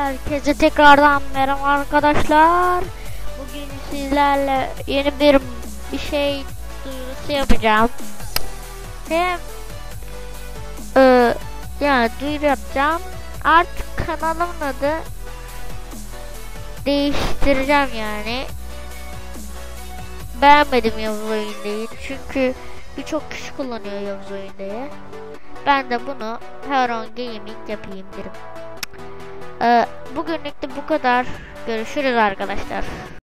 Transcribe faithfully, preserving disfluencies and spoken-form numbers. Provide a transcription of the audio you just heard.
Herkese tekrardan merhaba arkadaşlar. Bugün sizlerle yeni bir bir şey duyurusu yapacağım. Hem e, yani duyuru yapacağım. Artık kanalımın adı değiştireceğim yani. Beğenmedim Yavuz Oyundayı çünkü birçok kişi kullanıyor Yavuz Oyundayı. Ben de bunu Heron Gaming yapayım derim. Ee, bugünlük de bu kadar. Görüşürüz arkadaşlar.